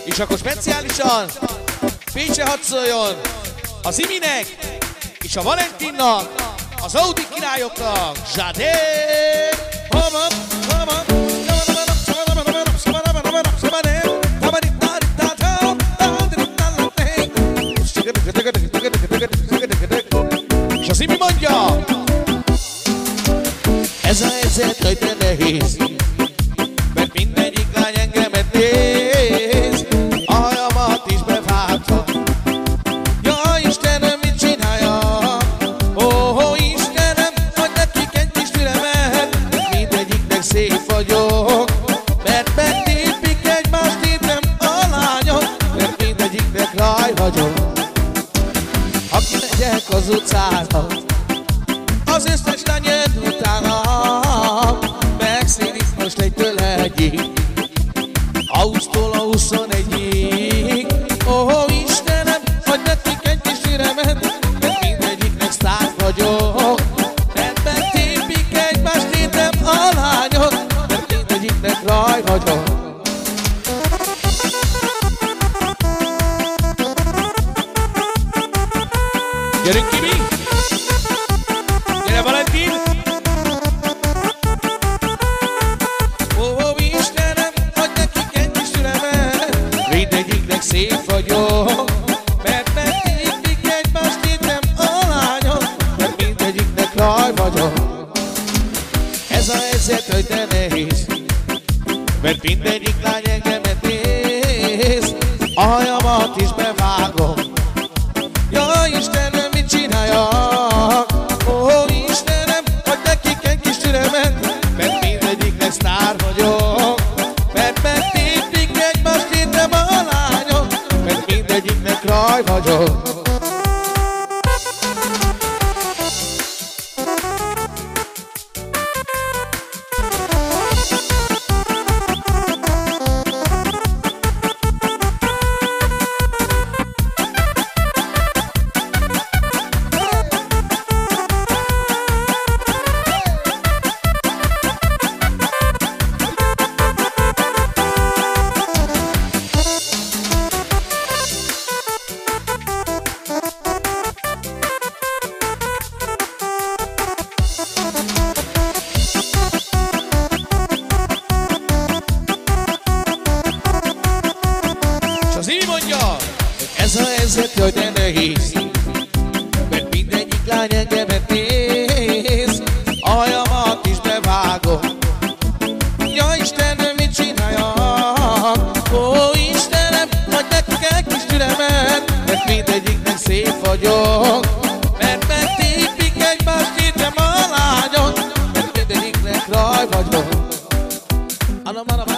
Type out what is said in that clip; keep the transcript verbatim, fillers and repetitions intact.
És akkor speciálisan Pécsre hadd szóljon a Ziminek és a Valentinnak, az Audi királyoknak, Zsadé! És a Zimi mondja, ez a helyzet nagyon nehéz, mert mindegyik lány engemet néz, a hajamat is bevágta. Ja Istenem, mit csináljak? Ó, oh, oh, Istenem, hogy nekik egy kis türemet, mindegyiknek szép vagyok, mert megtépik egymást írtem a lányok, mert mindegyiknek ráj vagyok. Aki megyek az utcára, az összes lány jön utána, megszínik most egytől egyik, húsztól a huszonegyig. Ó, oh, Istenem, hogy nekik egy kis türemet, mert mindegyiknek sztár vagyok, mert megtépik egymást írtem a lányok, mert mindegyiknek raj vagyok. Gyerünk ki mi? Gyere Valentin! Ó, oh, Istenem, hogy nekik egy kis türemet, mindegyiknek szép vagyok, mert megtépik egymást írtem a lányok, mert mindegyiknek raj vagyok. Ez a helyzet, hogy de nehéz, mert mindegyik lány engemet néz, a hajamat is bevágom. Ja Istenem, mit csináljak? Ó, oh, Istenem, hogy nekik egy kis türemet, mert mindegyiknek sztár vagyok, mert megtépik egymást írtem a lányok, mert mindegyiknek raj vagyok. Ez a helyzet, hogy de nehéz, mert mindegyik lány engemet néz, a hajamat is bevágom. Ja Istenem, mit csináljak? Ó, Istenem, hogy nekik egy kis türemet, mert mindegyiknek szép vagyok, mert megtépik egymást írtem a lányok, mert mindegyiknek raj vagyok.